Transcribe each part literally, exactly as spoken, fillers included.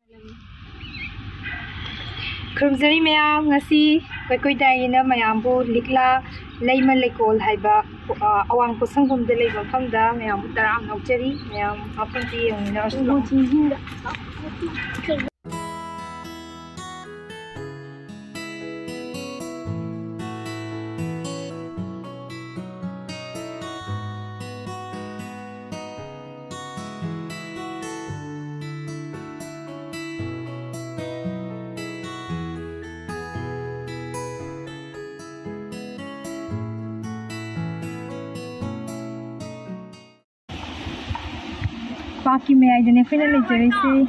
Khurumzari mayam ngasi koi koi daina mayam bu Likla Leima Leikol haiba Awang Potshangbam da leiba famda mayam taram naujari mayam mafamti yongina aslo Paki me I didn't finally Jersey.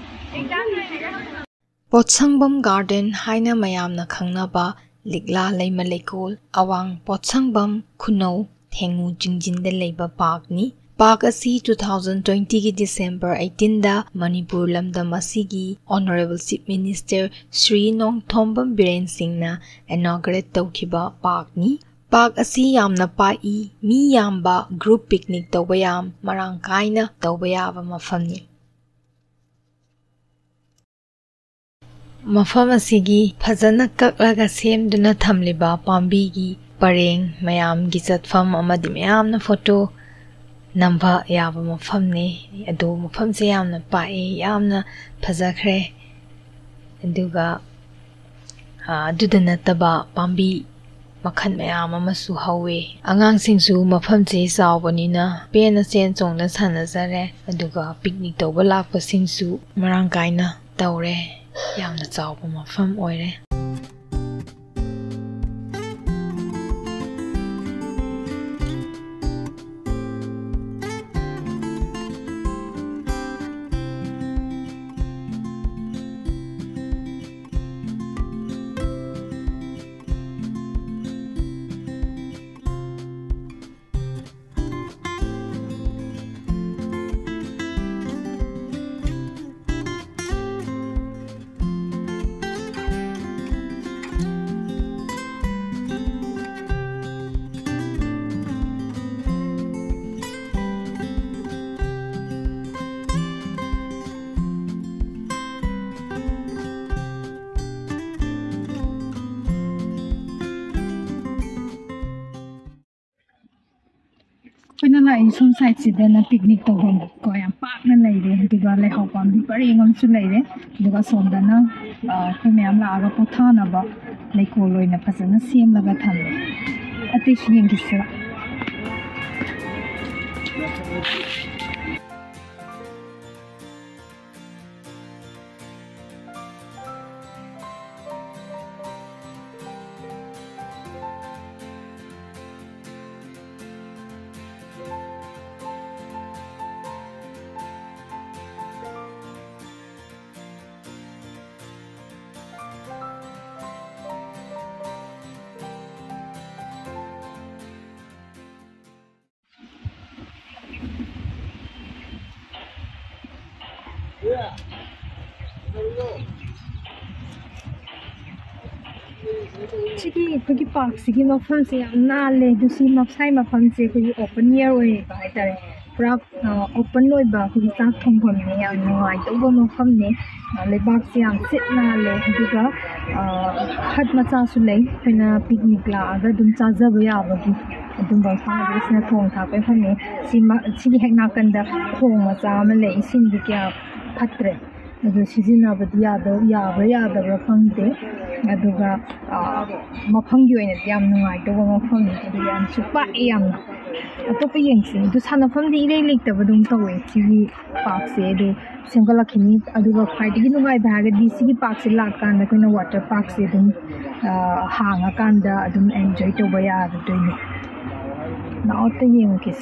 Potshangbam Garden haina mayamna khangnaba Likla Leima Leikol Awang Potshangbam Khunau Thengu Jingjinda leiba park ni park asi twenty twenty ki December eighteen da Manipur lamda masigi Honorable Chief Minister Shri Nongthombam Biren Singh na inaugurate tawkhiba park ni park asi yamna pai mi yamba group picnic tawbayam marang kaina tawbayaba mafamni mafam asigi phajana kaklaga semduna thamliba pambi gi pareng mayam gi chatfam amadi mayamna photo namba yaba mafamne adu mafam se yamna pai yamna phajakhre aduga adudana taba pambi makhan mayam amasu hawe angang singsu mafam che sawbanina pena sen chongna sanazare aduga picnic tawba lakpa singsu marang kaina tawre yamna chawba mafam oire Kuna la isum side sida na picnic to hom ko yam park na leire duga le hopam di parengam su leire duga sonda na ko myam la aga pothana ba leikol oina phajana sem laga thamle atish yengisra Yeah. Chiki kuki park sigi mafam se yam na le dusi mafsai mafam se kuki open air oi ba itare pura open loi ba kuki sak thongpham ne yam nuai toba mafam ne le bak se yam sit na le duga khat macha su lei phena picnic la aga dum chaja ba ya ba gi adum ba sa na sna thong tha pe phane si si hek na kan da thong macha ma le isin di kya phatre adu sijina ba dia da ya ba ya da ba phangte aduga mafamgi oina yam nungai to mafam adu yam supa yam atopa yengsi du sanafam di ile lik ta badum tawe sigi park se du singala khini aduga khwaidigi nungai bhaga di sigi park se lak kan da koina water park se dum hanga kan da adum enjoy to ba ya du ni na otta yengkis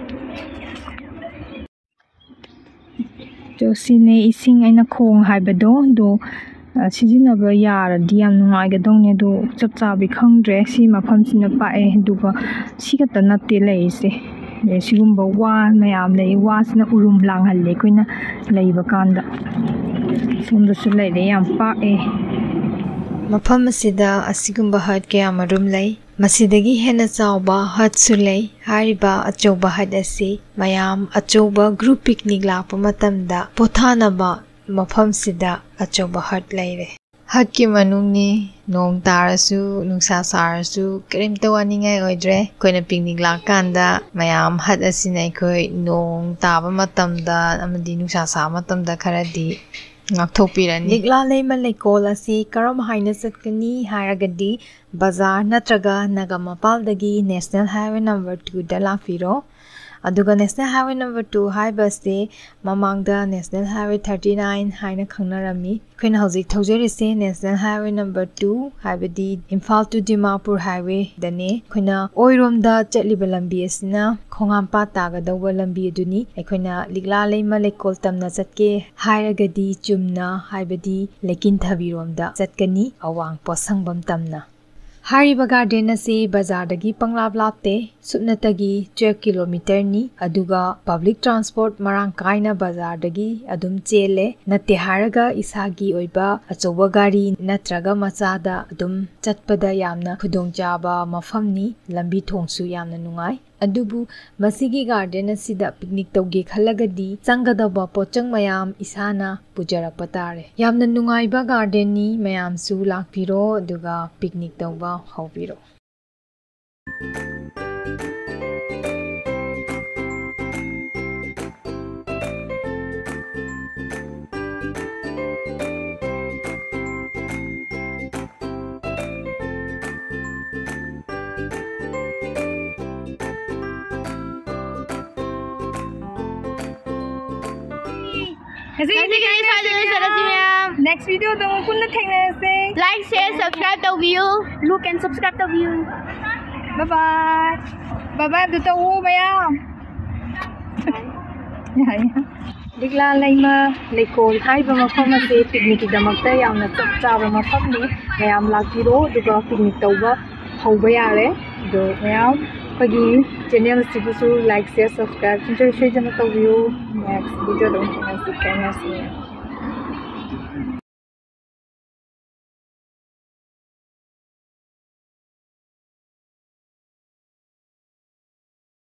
jo sine ising aina khong haibado do Sijinaba yara diam nungai ga dongne do chapcha bi khangdre si mafam sina pae duga sigata natte leise le sigumba wa mayam le wa sina urum lang halle koina leiba kanda somda su leile yam pae mafam asida asigumba hat kya marum lei masidagi hena chawba hat su lei hariba achauba hat asi mayam achauba group picnic lakpa matamda pothanaba ꯃꯐꯝꯁꯤꯗ ꯑꯆꯧꯕ ꯍꯠ ꯂꯩꯔꯦ ꯍꯠꯀꯤ ꯃꯅꯨꯡꯅꯤ ꯅꯣꯡ ꯇꯥꯔꯁꯨ ꯅꯨꯡꯁꯥ ꯁꯥꯔꯁꯨ ꯀꯔꯤꯝꯇ ꯋꯥꯅꯤꯡꯉꯥꯏ ꯑꯣꯏꯗ꯭ꯔꯦ ꯑꯩꯈꯣꯏꯅ ꯄꯤꯛꯅꯤꯛ ꯂꯥꯛꯀꯥꯟꯗ ꯃꯌꯥꯝ ꯍꯠ ꯑꯁꯤꯅ ꯑꯩꯈꯣꯏ ꯅꯣꯡ ꯇꯥꯕ ꯃꯇꯝꯗ ꯑꯃꯗꯤ ꯅꯨꯡꯁꯥ ꯁꯥꯕ ꯃꯇꯝꯗ ꯈꯔꯗꯤ ꯉꯥꯛꯊꯣꯛꯄꯤꯔꯅꯤ ꯂꯤꯛꯂꯥ ꯂꯩꯃ ꯂꯩꯀꯣꯜ ꯑꯁꯤ ꯀꯔꯝ ꯍꯥꯏꯅ ꯆꯠꯀꯅꯤ ꯍꯥꯏꯔꯒꯗꯤ ꯕꯖꯥꯔ ꯅꯠꯇ꯭ꯔꯒ ꯅꯒꯃꯄꯥꯜꯗꯒꯤ ꯅꯦꯁꯅꯦꯜ ꯍꯥꯏꯋꯦ ꯅꯝꯕꯔ ꯇꯨꯗ ꯂꯥꯛꯄꯤꯔꯣ ꯑꯗꯨꯒ ꯅꯦꯁꯅꯦꯜ ꯍꯥꯏꯋꯦ ꯅꯝꯕꯔ ꯇꯨ ꯍꯥꯏꯕꯁꯦ ꯃꯃꯥꯡꯗ ꯅꯦꯁꯅꯦꯜ ꯍꯥꯏꯋꯦ ꯊꯥꯔꯇꯤ ꯅꯥꯏꯟ ꯍꯥꯏꯅ ꯈꯪꯅꯔꯝꯃꯤ ꯑꯩꯈꯣꯏꯅ ꯍꯧꯖꯤꯛ ꯊꯧꯖꯔꯤꯁꯦ ꯅꯦꯁꯅꯦꯜ ꯍꯥꯏꯋꯦ ꯅꯝꯕꯔ ꯇꯨ ꯍꯥꯏꯕꯗꯤ ꯏꯝꯐꯥꯜ ꯇꯨ ꯗꯤꯃꯥꯄꯨꯔ ꯍꯥꯏꯋꯦꯗꯅꯦ ꯑꯩꯈꯣꯏꯅ ꯑꯣꯏꯔꯣꯝꯗ ꯆꯠꯂꯤꯕ ꯂꯝꯕꯤ ꯑꯁꯤꯅ ꯈꯣꯡꯍꯥꯝꯄꯥꯠ ꯇꯥꯒꯗꯧꯕ ꯂꯝꯕꯤ ꯑꯗꯨꯅꯤ ꯑꯩꯈꯣꯏꯅ ꯂꯤꯛꯂꯥ ꯂꯩꯃ ꯂꯩꯀꯣꯜ ꯇꯝꯅ ꯆꯠꯀꯦ ꯍꯥꯏꯔꯒꯗꯤ ꯆꯨꯝꯅ ꯍꯥꯏꯕꯗꯤ ꯂꯩꯀꯤꯟꯊꯕꯤꯔꯣꯝꯗ ꯆꯠꯀꯅꯤ ꯑꯋꯥꯡ ꯄꯣꯠꯁꯪꯕꯝ ꯇꯝꯅ ꯍꯥꯏꯔꯤꯕ ꯒꯥꯔꯗꯦꯟ ꯑꯁꯤ ꯕꯖꯥꯔꯗꯒꯤ ꯄꯪꯂꯥꯞ ꯂꯥꯞꯇꯦ ꯁꯨꯞꯅꯇꯒꯤ twelve ꯀꯤꯂꯣꯃꯤꯇꯔꯅꯤ ꯑꯗꯨꯒ ꯄꯕ꯭ꯂꯤꯛ ꯇ꯭ꯔꯥꯟꯁꯄꯣꯔꯠ ꯃꯔꯥꯡ ꯀꯥꯏꯅ ꯕꯖꯥꯔꯗꯒꯤ ꯑꯗꯨꯝ ꯆꯦꯜꯂꯦ ꯅꯠꯇꯦ ꯍꯥꯏꯔꯒ ꯏꯁꯥꯒꯤ ꯑꯣꯏꯕ ꯑꯆꯧꯕ ꯒꯥꯔꯤ ꯅꯠꯇ꯭ꯔꯒ ꯃꯆꯥꯗ ꯑꯗꯨꯝ ꯆꯠꯄꯗ ꯌꯥꯝꯅ ꯈꯨꯗꯣꯡꯆꯥꯕ ꯃꯐꯝꯅꯤ ꯂꯝꯕꯤ ꯊꯣꯡꯁꯨ ꯌꯥꯝꯅ ꯅꯨꯡꯉꯥꯏ ꯑꯗꯨꯕꯨ ꯃꯁꯤꯒꯤ ꯒꯥꯔꯗꯦꯟ ꯑꯁꯤꯗ ꯄꯤꯛꯅꯤꯛ ꯇꯧꯒꯦ ꯈꯜꯂꯒꯗꯤ ꯆꯪꯒꯗꯕ ꯄꯣꯠꯆꯪ ꯃꯌꯥꯝ ꯏꯁꯥꯅ ꯄꯨꯖꯔꯛꯄ ꯇꯥꯔꯦ ꯌꯥꯝꯅ ꯅꯨꯡꯉꯥꯏꯕ ꯒꯥꯔꯗꯦꯟꯅꯤ ꯃꯌꯥꯝꯁꯨ ꯂꯥꯛꯄꯤꯔꯣ ꯑꯗꯨꯒ ꯄꯤꯛꯅꯤꯛ ꯇꯧꯕ ꯍꯧꯕꯤꯔꯣ Next video dong punna thainase like share subscribe to view look and subscribe to view bye bye bye bye du tawu mayam ya ya Likla Leima Leikol haiba mafam ase picnic damakta yamna chap chaba mafam ni mayam lakiro duga picnic tawba hauba yare do mayam pagi channel sibusu like share subscribe enjoy share jana tawiu next video dong channel si kanya si